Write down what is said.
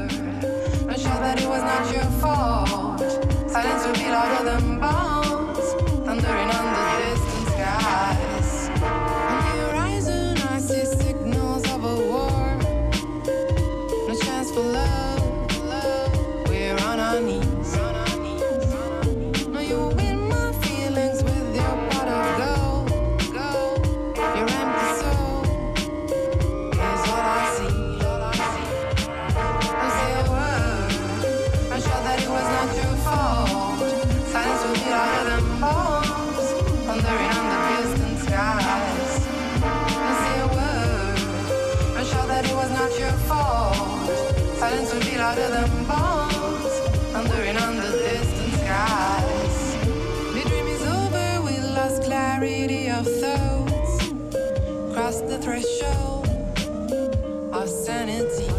I'm sure that it was not your fault. Silence will be louder than bombs, thundering under distant skies. On the horizon I see signals of a war. No chance for love, we're on our knees. No, you win my feelings with your pot of gold. Your empty soul is all I see. Don't say a word, I'm sure that it was not your fault. Silence will be louder than bombs, thundering under distant skies. Don't say a word, I'm sure that it was not your fault. Silence will be louder than bombs, thundering under distant skies. The dream is over, we lost clarity of thoughts. Crossed the threshold of sanity.